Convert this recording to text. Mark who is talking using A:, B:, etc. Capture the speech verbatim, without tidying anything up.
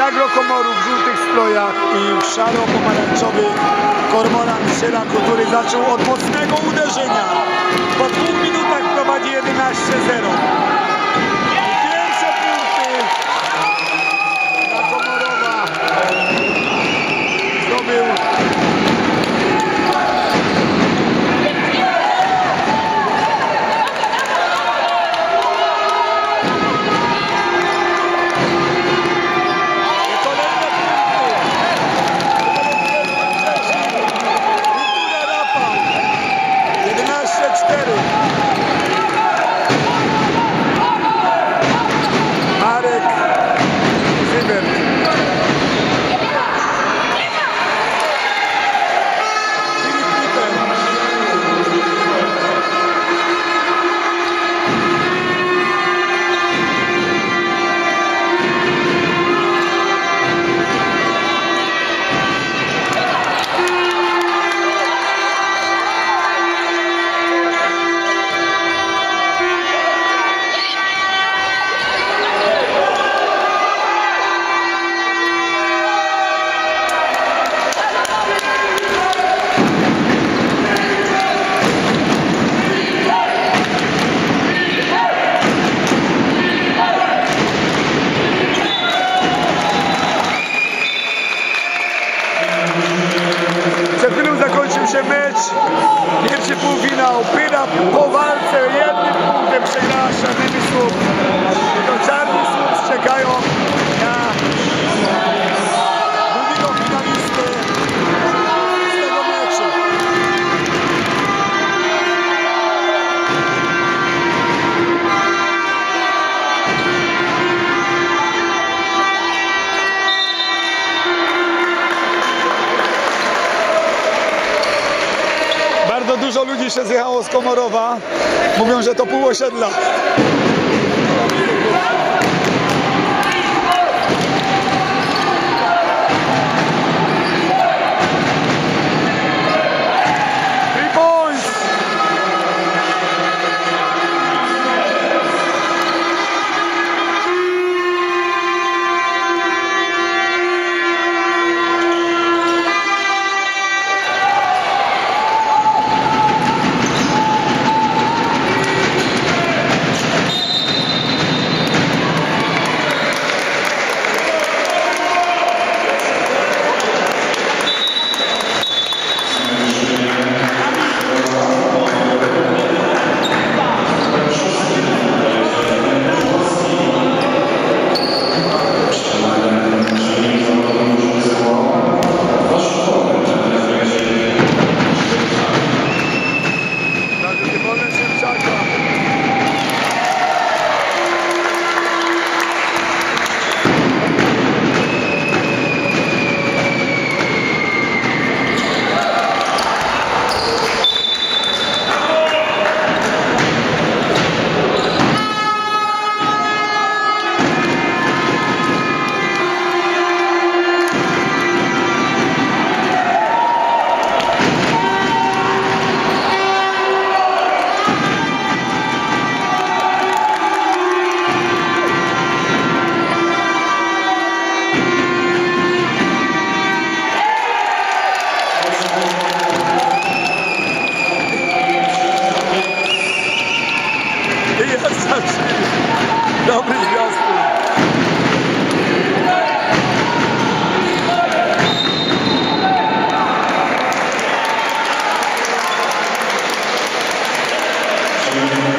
A: Agro Komorów w żółtych strojach i szaro-pomarańczowy kormoran Szyra Kultury zaczął od mocnego uderzenia. Po dwóch minutach prowadzi jedenaście zero. Pierwsze punkty dla Komorowa zdobył Marek Zybert. Filip Piper. Przed chwilą zakończył się mecz, pierwszy półfinał. Pyra po walce jednym punktem przegrała Czarnymi Słup. To Czarni Słup czekają na drugiego finalistę z tego meczu. Bardzo dużo ludzi się zjechało z Komorowa. Mówią, że to pół osiedla. Three points! Dobry zwiastun.
B: Thank you.